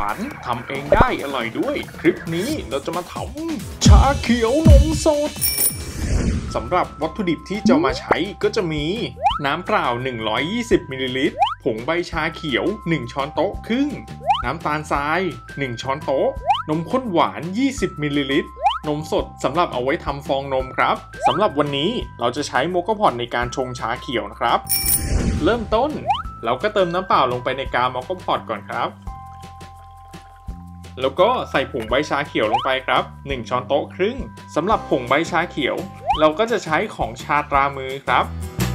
านทำเองได้อร่อยด้วยคลิปนี้เราจะมาทำชาเขียวนมสดสำหรับวัตถุดิบที่จะมาใช้ก็จะมีน้ำเปล่า120มิลลิลิตรผงใบชาเขียว1ช้อนโต๊ะครึ่งน้ำตาลทราย1ช้อนโต๊ะนมข้นหวาน20มิลลิลิตรนมสดสำหรับเอาไว้ทำฟองนมครับสำหรับวันนี้เราจะใช้โมกาพอตในการชงชาเขียวนะครับเริ่มต้นเราก็เติมน้ำเปล่าลงไปในกาโมกาพอตก่อนครับแล้วก็ใส่ผงใบชาเขียวลงไปครับ1ช้อนโต๊ะครึ่งสำหรับผงใบชาเขียวเราก็จะใช้ของชาตรามือครับ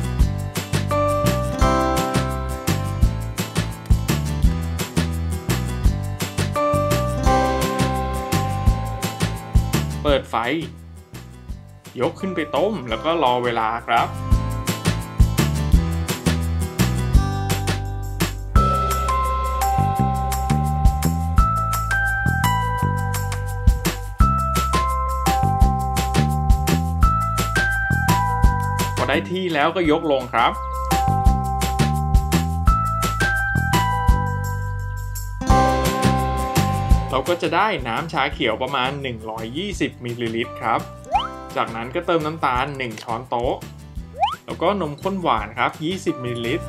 เปิดไฟยกขึ้นไปต้มแล้วก็รอเวลาครับพอได้ที่แล้วก็ยกลงครับเราก็จะได้น้ำชาเขียวประมาณ120มิลลิลิตรครับจากนั้นก็เติมน้ำตาล1ช้อนโต๊ะแล้วก็นมข้นหวานครับ20มิลลิลิตร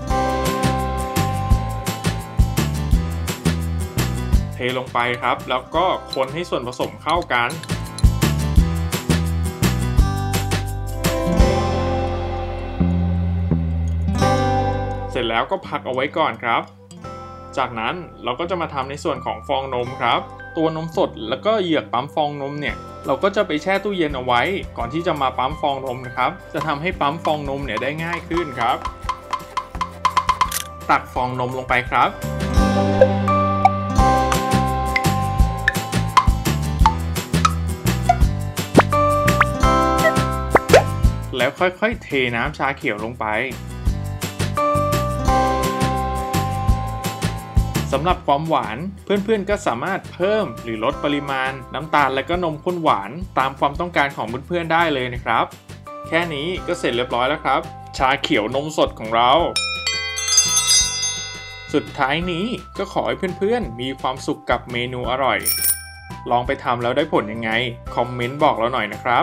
เทลงไปครับแล้วก็คนให้ส่วนผสมเข้ากันเสร็จแล้วก็พักเอาไว้ก่อนครับจากนั้นเราก็จะมาทำในส่วนของฟองนมครับตัวนมสดแล้วก็เหยือกปั๊มฟองนมเนี่ยเราก็จะไปแช่ตู้เย็นเอาไว้ก่อนที่จะมาปั๊มฟองนมนะครับจะทำให้ปั๊มฟองนมเนี่ยได้ง่ายขึ้นครับตักฟองนมลงไปครับแล้วค่อยๆเทน้ำชาเขียวลงไปสำหรับความหวานเพื่อนๆก็สามารถเพิ่มหรือลดปริมาณน้ำตาลและก็นมข้นหวานตามความต้องการของเพื่อนๆได้เลยนะครับแค่นี้ก็เสร็จเรียบร้อยแล้วครับชาเขียวนมสดของเราสุดท้ายนี้ก็ขอให้เพื่อนๆมีความสุขกับเมนูอร่อยลองไปทำแล้วได้ผลยังไงคอมเมนต์บอกเราหน่อยนะครับ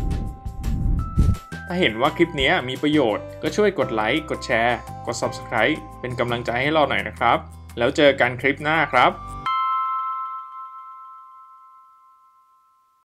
ถ้าเห็นว่าคลิปนี้มีประโยชน์ก็ช่วยกดไลค์กดแชร์กด Subscribe เป็นกำลังใจให้เราหน่อยนะครับแล้วเจอกันคลิปหน้าครับ